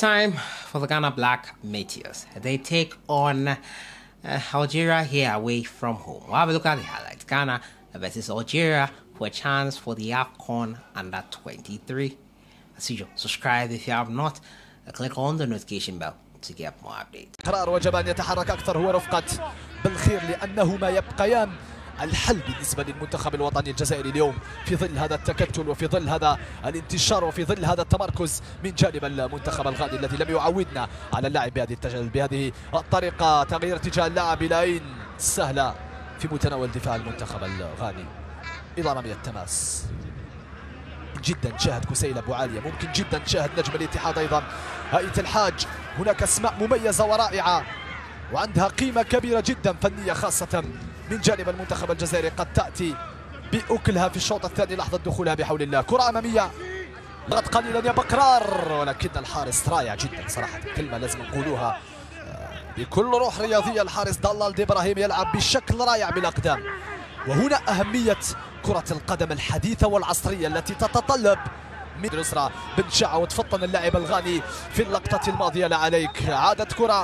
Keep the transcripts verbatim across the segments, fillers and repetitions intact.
time for the Ghana Black Meteors. They take on uh, Algeria here away from home. We'll have a look at the highlights. Ghana versus Algeria for a chance for the AFCON under twenty-three. As usual, subscribe if you have not. Uh, click on the notification bell to get more updates. قرار وجب أن يتحرك أكثر هو رفقة بالخير لأنهما يبقيان الحل بالنسبة للمنتخب الوطني الجزائري اليوم في ظل هذا التكتل وفي ظل هذا الانتشار وفي ظل هذا التمركز من جانب المنتخب الغاني الذي لم يعودنا على اللعب بهذه بهذه الطريقة. تغيير اتجاه اللاعب لاين سهلة في متناول دفاع المنتخب الغاني إلى رمي التماس. جدا شاهد كسيل أبو عالية، ممكن جدا شاهد نجم الاتحاد أيضا هائة الحاج. هناك أسماء مميزة ورائعة وعندها قيمة كبيرة جدا فنية خاصة من جانب المنتخب الجزائري قد تأتي بأكلها في الشوط الثاني لحظة دخولها بحول الله. كرة أمامية ضغط قليلا يا بقرار، ولكن الحارس رائع جدا صراحة، كلمة لازم نقولوها بكل روح رياضية. الحارس دلال إبراهيم يلعب بشكل رائع بالأقدام، وهنا أهمية كرة القدم الحديثة والعصرية التي تتطلب من الأسرة بن شعة. وتفطن اللاعب الغاني في اللقطة الماضية لا عليك. عادت كرة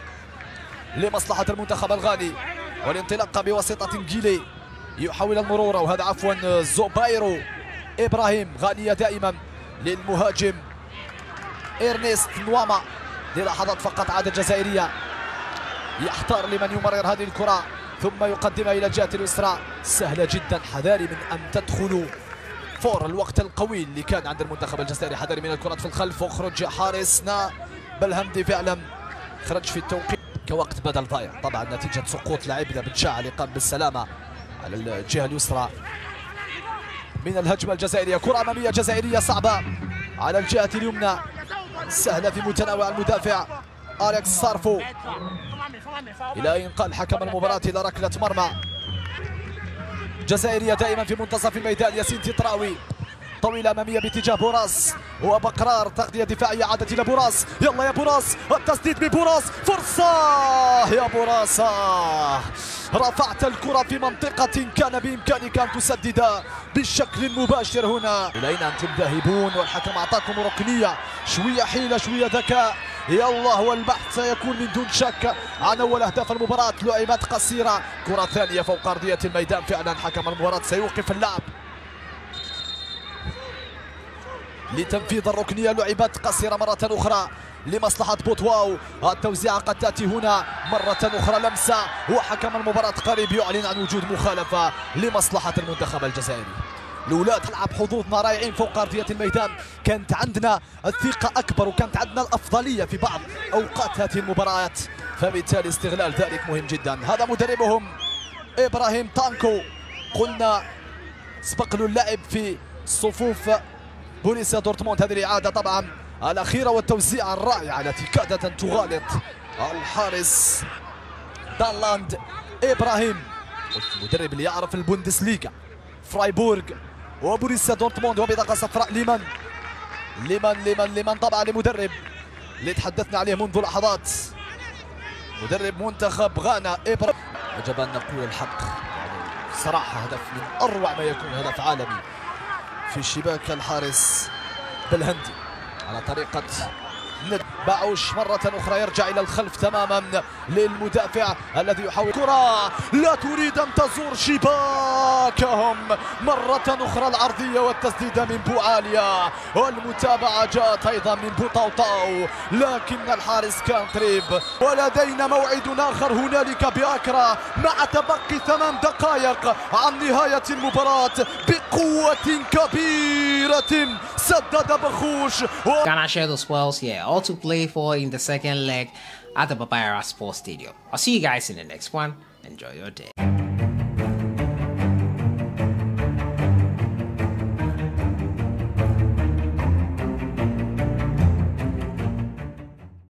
لمصلحة المنتخب الغاني والانطلاقة بواسطة نجيلي يحاول المرور، وهذا عفوا زوبايرو إبراهيم. غالية دائما للمهاجم إرنست نواما للحظات فقط. عادة جزائرية يحتار لمن يمرر هذه الكرة ثم يقدمها إلى الجهة اليسرى. سهلة جدا، حذاري من أن تدخلوا فور الوقت القوي اللي كان عند المنتخب الجزائري. حذاري من الكرات في الخلف، واخرج حارسنا بالهمدي فعلا خرج في التوقيت كوقت بدل ضايع طبعا نتيجة سقوط لاعبنا بن شعة اللي قام بالسلامة على الجهة اليسرى من الهجمة الجزائرية. كرة أمامية جزائرية صعبة على الجهة اليمنى، سهلة في متناول المدافع أليكس صارفو إلى إنقاذ حكم المباراة إلى ركلة مرمى جزائرية دائما في منتصف الميدان. ياسين تطراوي طويلة أمامية باتجاه بوراس وبقرار، تغذية دفاعية عادت إلى بوراس. يلا يا بوراس، التسديد ببوراس، فرصة يا بوراس، رفعت الكرة في منطقة كان بإمكانك أن تسدد بشكل مباشر هنا. إلى أين أنتم ذاهبون؟ والحكم أعطاكم ركنية، شوية حيلة شوية ذكاء. يلا والبحث سيكون من دون شك عن أول أهداف المباراة. لعبات قصيرة، كرة ثانية فوق أرضية الميدان، فعلا حكم المباراة سيوقف اللعب لتنفيذ الركنية. لعبات قصيرة مرة أخرى لمصلحة بوتواو. التوزيعة قد تأتي هنا مرة أخرى، لمسة وحكم المباراة قريب يعلن عن وجود مخالفة لمصلحة المنتخب الجزائري. الأولاد تلعب حظوظنا رائعين فوق أرضية الميدان، كانت عندنا الثقة أكبر وكانت عندنا الأفضلية في بعض أوقات هذه المباريات، فبالتالي استغلال ذلك مهم جدا. هذا مدربهم إبراهيم تانكو، قلنا سبق له اللعب في صفوف بوريسيا دورتموند. هذه الإعادة طبعا الأخيرة والتوزيع الرائعة التي كادت أن تغالط الحارس دالاند إبراهيم، المدرب اللي يعرف البوندسليغا فرايبورغ وبوريسيا دورتموند وبطاقة صفراء. لمن لمن لمن لمن طبعا لمدرب اللي تحدثنا عليه منذ لحظات، مدرب منتخب غانا إبراهيم. يجب أن نقول الحق، يعني صراحة هدف من أروع ما يكون، هدف عالمي في شباك الحارس بالهندي على طريقة باعوش. مرة أخرى يرجع إلى الخلف تماما للمدافع الذي يحاول كرة لا تريد أن تزور شباكهم. مرة أخرى العرضية والتسديدة من بوعالية، والمتابعة جاءت أيضا من بوطاوطاو، لكن الحارس كان قريب. ولدينا موعد آخر هنالك بأكرا مع تبقي ثمان دقائق عن نهاية المباراة بقوة كبيرة. سدد بخوش. Ghana share the spoils here, all to play for in the second leg at the Papayara Sports Stadium. I'll see you guys in the next one. Enjoy your day.